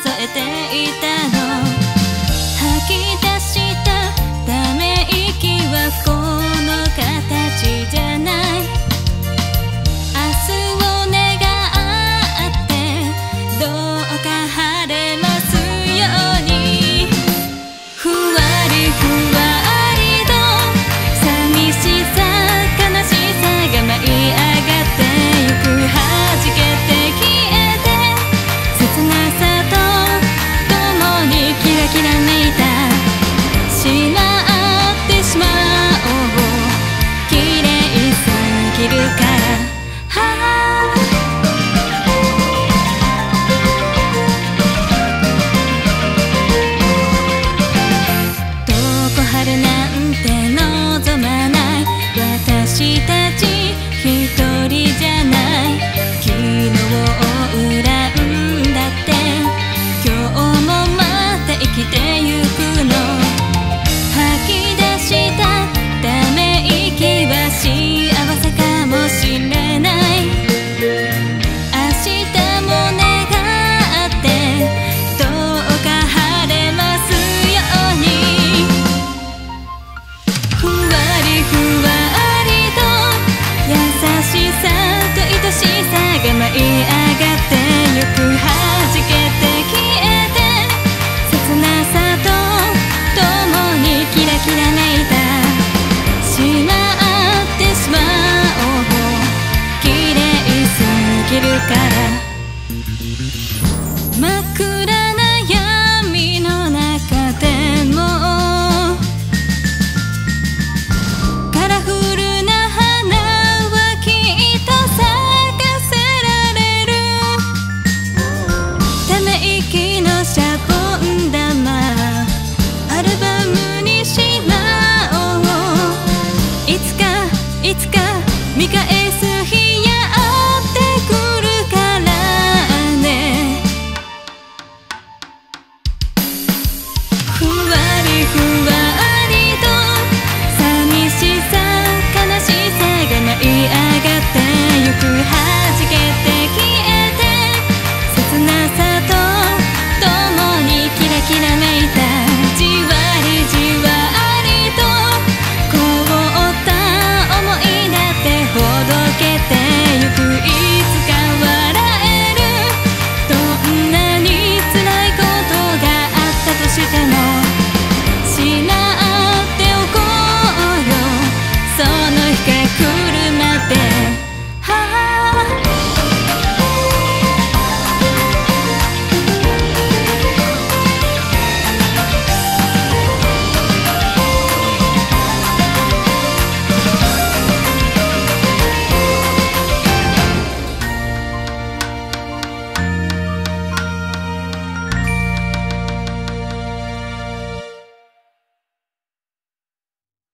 えていたの。吐き出したため息は不幸の形じゃない。明日を願ってどうか晴れますように。ふわりふわりと寂しさ悲しさが舞い上がってゆく。弾けて消えて切なさと共にキラキらめいた。しまってしまおう綺麗すぎるから。どこ春なんて望まない。私たち一人じゃない。昨日を恨んだって今日もまた生きてゆくの。吐き出したため息は幸せかもしれない。明日も願ってどうか晴れますように。ふわりふわりと優しさと愛しさが舞い上がってゆく。弾けて消えて切なさと共にキラキラめいた。しまってしまおう綺麗すぎるから。真っ暗